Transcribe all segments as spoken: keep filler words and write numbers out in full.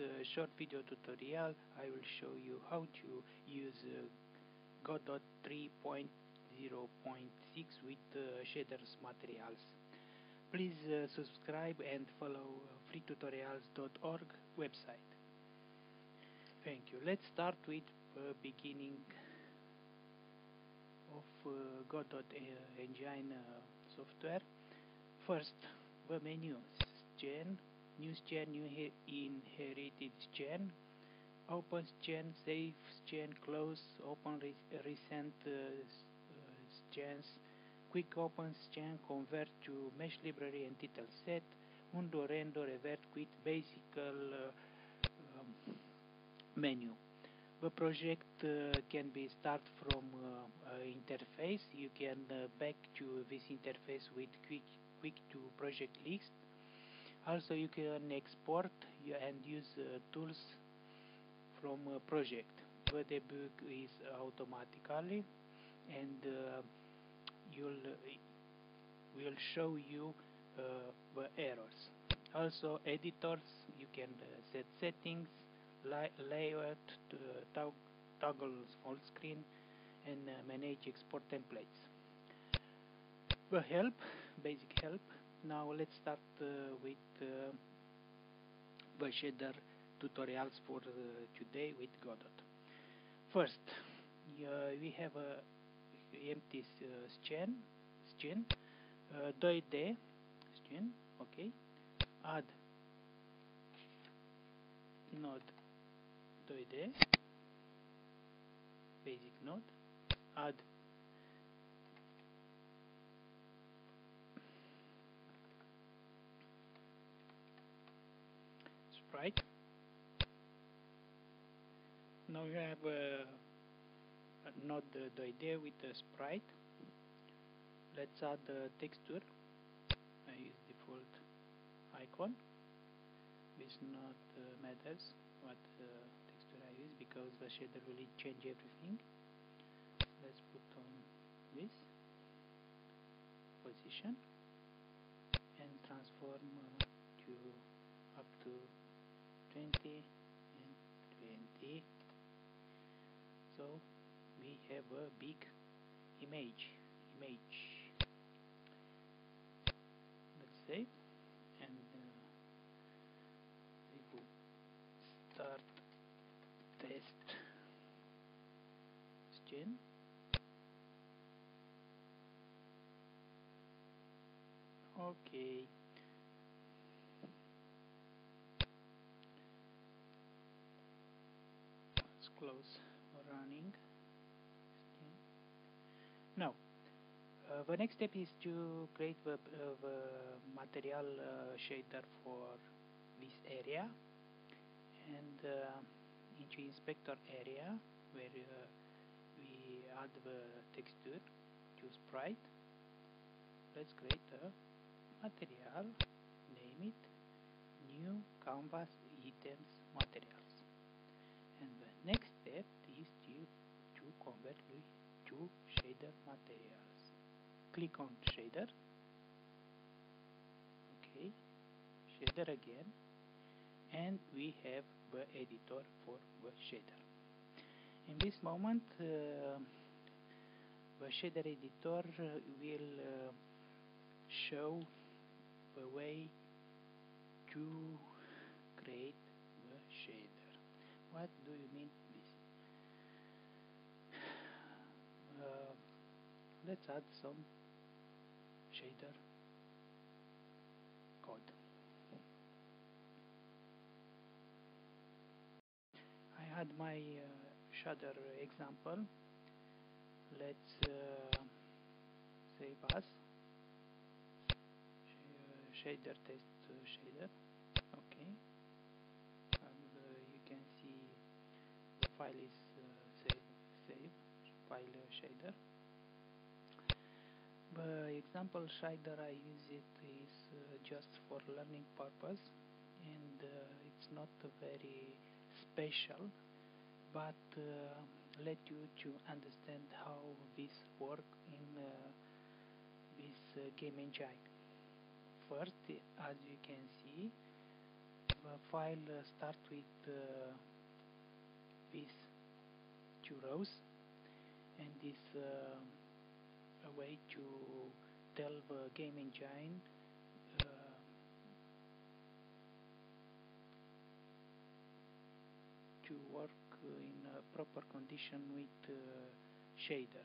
uh, short video tutorial I will show you how to use uh, Godot three point zero point six with uh, shaders materials. Please uh, subscribe and follow free tutorials dot org website. Thank you. Let's start with uh, beginning of uh, Godot uh, engine uh, software. First, the menu scan, new scan, new inherited scan, open scan, save scan, close, open re recent uh, uh, scans, quick open scan, convert to mesh library and title set, undo, render, revert, quit, basic uh, um, menu. The project uh, can be start from uh, uh, interface. You can uh, back to this interface with quick quick to project list. Also, you can export and use uh, tools from a project. The debug is automatically, and uh, you'll will show you uh, the errors. Also, editors, you can uh, set settings, layout, uh, toggle full screen, and uh, manage export templates. The help, basic help. Now let's start uh, with uh, the shader tutorials for uh, today with Godot. First, uh, we have a empty uh, scan, scan, uh, two D scan. Okay, add node two D, basic node, add sprite. Now you have uh, node two D with a sprite. Let's add the texture. I use default icon. This not uh, matters what uh, texture I use because the shader will change everything. Let's put on this position and transform uh, to up to twenty and twenty. So we have a big image. Image. Let's save and uh, we will start test scan. Okay. Let's close running. Now, uh, the next step is to create the, uh, the material uh, shader for this area, and uh, into inspector area where uh, we add the texture to sprite. Let's create a material, name it new canvas items materials, and the next step is to, to convert to shader materials. Click on shader, okay, shader again, and we have the editor for the shader. In this moment uh, the shader editor uh, will uh, show the way to create the shader. What do you mean this? Uh, let's add some shader code. I add my uh, shader example. Let's uh, save as shader test uh, shader. Okay, and uh, you can see the file is uh, save save file uh, shader. The example shader I use it is uh, just for learning purpose, and uh, it's not uh, very special, but uh, let you to understand how this work in uh, this uh, game engine. First, as you can see, the file uh, starts with uh, these two rows, and this uh, a way to tell the game engine uh, to work in a proper condition with uh, shader.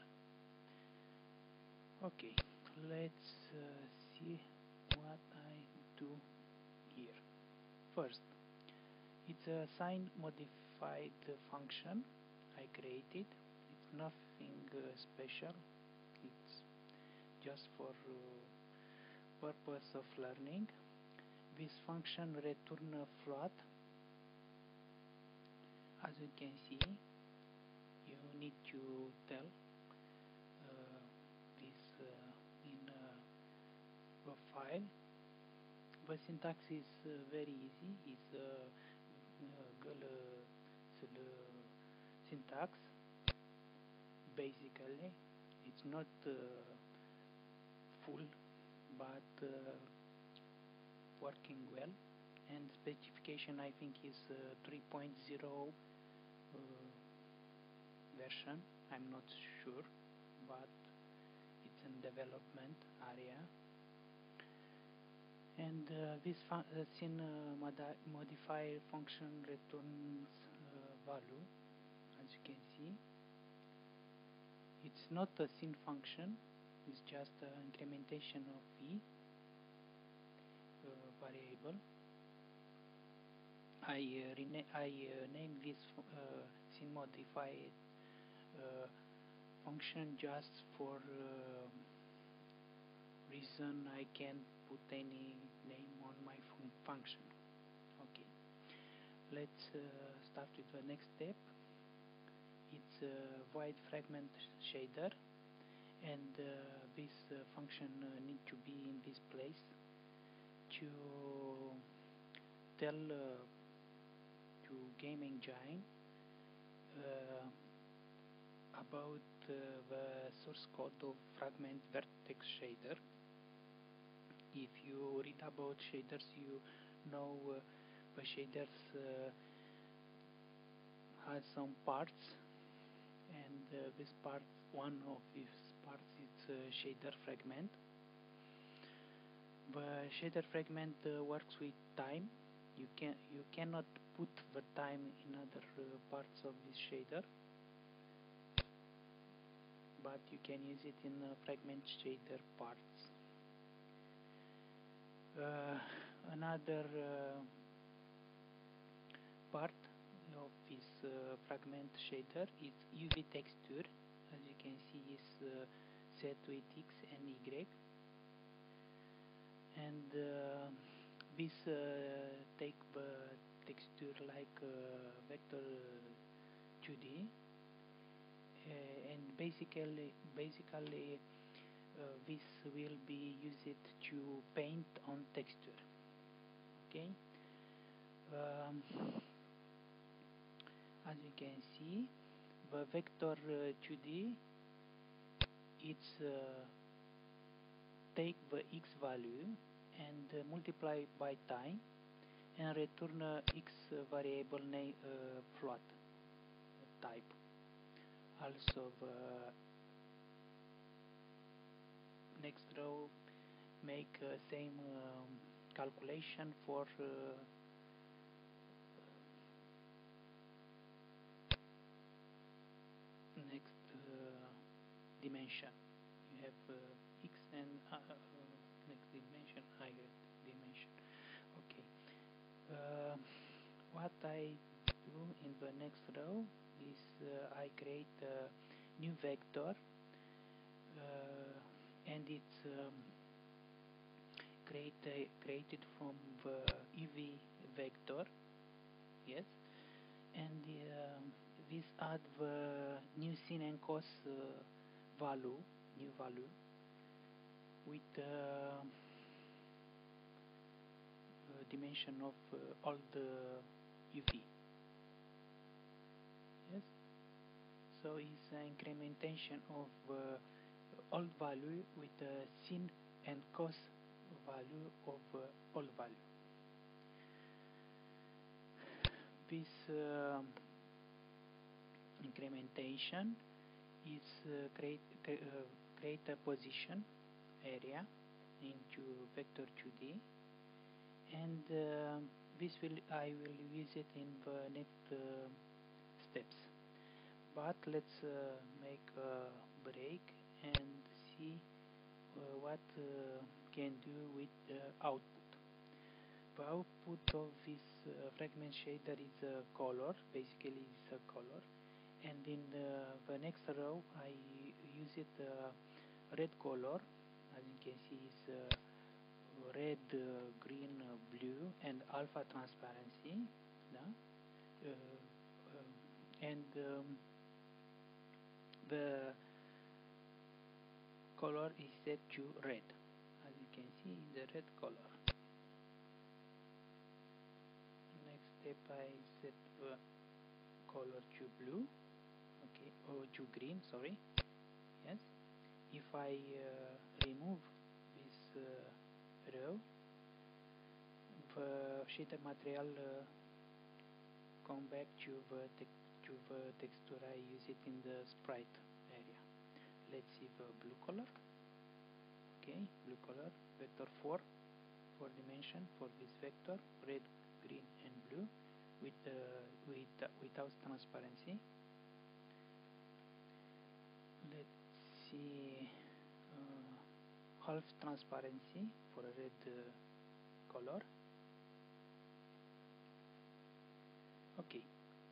Okay, let's uh, see what I do here. First, it's a sign modified function I created. It's nothing uh, special. It's just for uh, purpose of learning. This function return a float. As you can see, you need to tell uh, this uh, in uh, a file. The syntax is uh, very easy. It's uh, uh, syntax. Basically, it's not uh, full, but uh, working well. And specification, I think, is uh, three point oh uh, version. I'm not sure, but it's in development area. And uh, this fun uh, scene uh, modi modifier function returns uh, value, as you can see. It's not a scene function, it's just an incrementation of v uh, variable. I uh, rena I uh, name this uh, scene modified uh, function just for uh, reason I can put any name on my fun function. Okay, let's uh, start with the next step. It's a wide fragment shader, and uh, this uh, function uh, need to be in this place to tell uh, to game engine uh, about uh, the source code of fragment vertex shader. If you read about shaders, you know uh, the shaders uh, has some parts, and uh, this part, one of these parts is uh, shader fragment. The shader fragment uh, works with time. You can you cannot put the time in other uh, parts of this shader, but you can use it in uh, fragment shader parts. Uh, another uh, part of this uh, fragment shader is U V texture. As you can see, is uh, set with X and Y, and uh, this uh, take the texture like uh, vector two D, uh, and basically basically uh, this will be used to paint on texture. Okay. Um, as you can see, the vector uh, two D, it's uh, take the X value and uh, multiply by time and return uh, X variable name uh, float type. Also, the next row make uh, same um, calculation for uh, next uh, dimension. You have uh, X and uh, uh, next dimension, Y dimension. Okay. Uh, what I do in the next row is uh, I create a new vector, uh, and it's um, create, uh, created from the U V vector. Yes, and uh, this add the new sin and cos uh, value, new value with uh, dimension of uh, all the U V. Yes, so it's an incrementation of uh, old value with the sin and cos value of uh, old value. this um incrementation is uh, create uh, create a position area into vector two D, and uh, this will I will use it in the next uh, steps. But let's uh, make a break and see uh, what uh, can do with the output. The output of this uh, fragment shader is a color, basically it's a color, and in the, the next row I use it uh, red color, as you can see is uh, red, uh, green, uh, blue, and alpha transparency, yeah? uh, uh, and um, the color is set to red, as you can see the red color. Next step I set the color to blue, okay, or to green, sorry, yes. If I uh, remove this uh, row, the shader material uh, come back to the, to the texture I use it in the sprite area. Let's see the blue color. Okay, blue color, vector four, four dimension for this vector, red, green, and blue, with uh, with uh, without transparency. Let's see uh, half transparency for a red uh, color. Okay.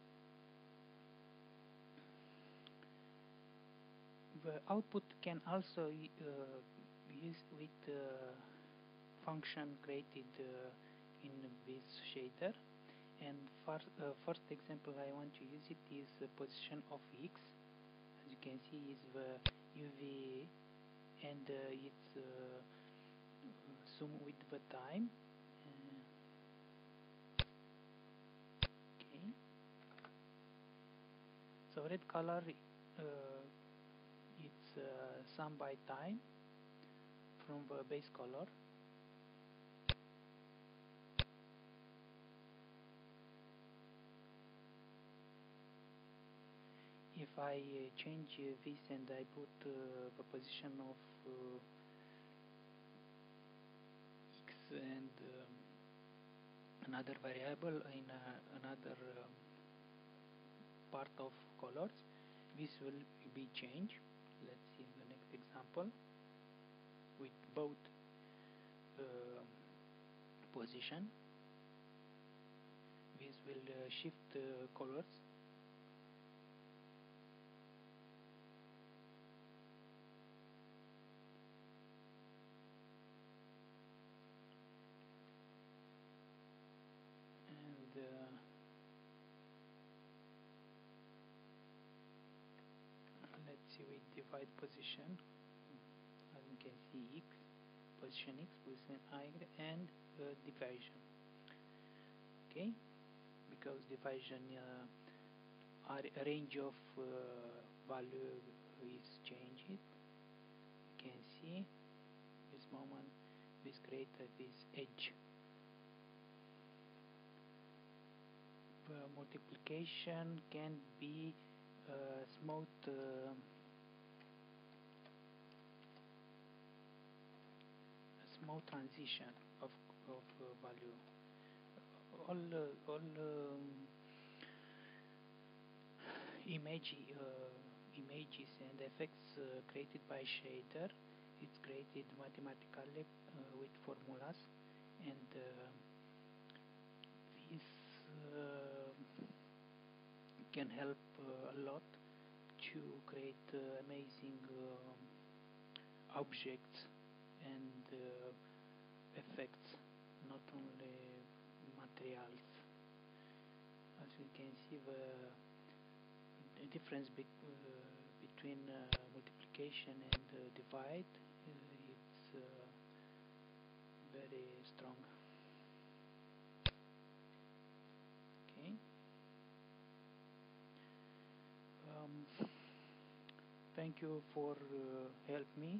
The output can also uh, use with uh, function created uh, in this shader, and first, uh, first example I want to use it is the position of X. As you can see is the U V, and uh, it's uh, zoom with the time. Uh, okay, so red color uh, it's uh, sum by time from the base color. If I uh, change uh, this and I put uh, the position of uh, X and um, another variable in uh, another um, part of colors, this will be changed. Let's see the next example with both uh, position. This will uh, shift uh, colors. And uh, let's see with divide position. As you can see, X, position X, position Y, and uh, division. Okay, because division uh, our range of uh, value is changed. You can see this moment this create uh, this edge. The multiplication can be uh, smooth uh, smooth transition of of uh, value. All uh, all um, image uh, images and effects uh, created by shader, it's created mathematically uh, with formulas, and uh, this uh, can help uh, a lot to create uh, amazing um, objects and uh, effects, not only materials. As you can see, the, the difference be, uh, between uh, multiplication and uh, divide, uh, it's uh, very strong. Okay. Um, thank you for uh, help me